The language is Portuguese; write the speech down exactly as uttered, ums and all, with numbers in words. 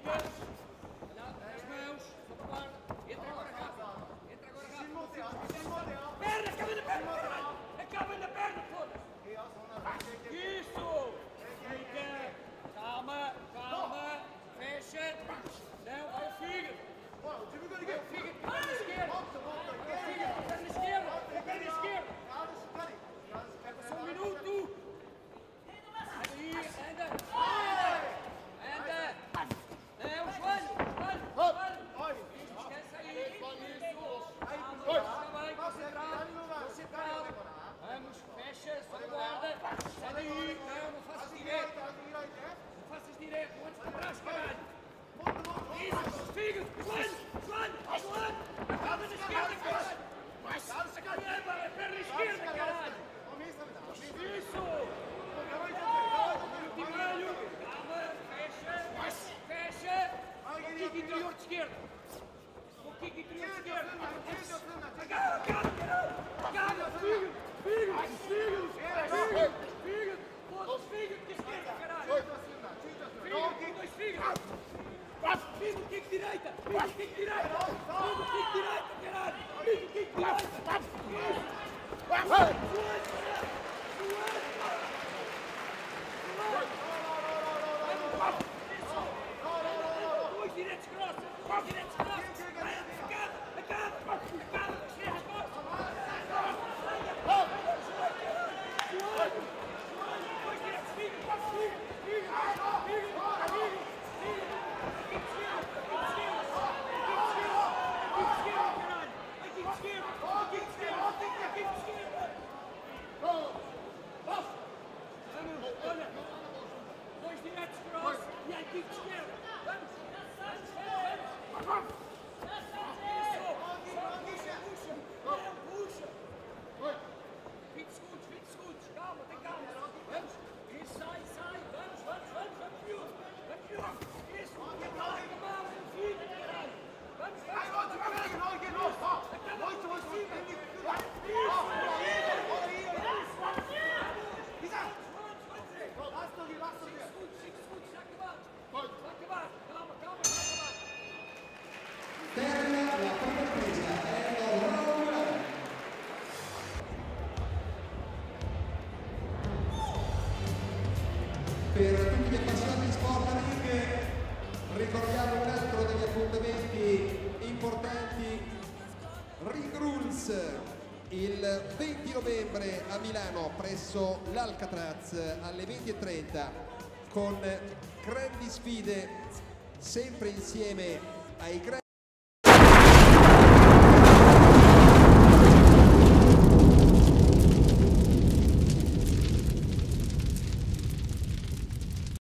As mãos, sobre a guarda. Entra agora rápido. Entra agora rápido. Perna, acaba na perna, caralho. Acaba na perna, foda-se. Isso. Fica. Calma, calma. Fecha. Não, vai o fígado. Vai o fígado, perna esquerda. Vai o fígado, perna esquerda. Perna esquerda. Pega só um minuto. Aí, anda. Anda. Não, joelho, joelho, joelho. Esquece aí. Isso. Está bem, concentrado. Concentrado. Vamos, fecha, só guarda. Sai daí. Não, não faças direto. Não faças direto. Antes para trás, caralho. Isso, fígado, joelho, joelho, joelho. Acaba na esquerda, caralho. Caramba, é perna esquerda, caralho. Isso. Ultimalho. Calma, fecha. Fecha. Um kick interior de esquerda. Um kick interior de esquerda. Agarra, agarra, caralho. Agarra, fígado, fígado, fígado, fígado, fígado. Foda-se, fígado de esquerda, caralho. Fígado, dois fígados. Fiz o kick direita! Fiz o kick direita! Fiz o kick direita, caralho! Fiz o kick direita! Dois direitos crosses! Dois direitos crosses! Acaba! Acaba! Acaba! Dois diretos cross e aí kick de esquerda. Vamos! Vamos! Vamos! Puxa, puxa! Não, puxa! vinte segundos, vinte segundos! Calma, tem calma! Vamos! Isso, sai, sai! Vamos, vamos, vamos! Vamos, miúdo! Vamos, miúdo! Isso! Acaba com a mão! Fica, caralho! Vamos, vamos! Acaba com cima! cinco segundos, já acabaram! Vai acabar! Calma, calma, vai acabar! Termina la prima presa, è Laura. Per tutti gli appassionati di sport ring ricordiamo un altro degli appuntamenti importanti, Ring Rules, il venti novembre a Milano presso l'Alcatraz alle venti e trenta con grandi sfide sempre insieme ai grandi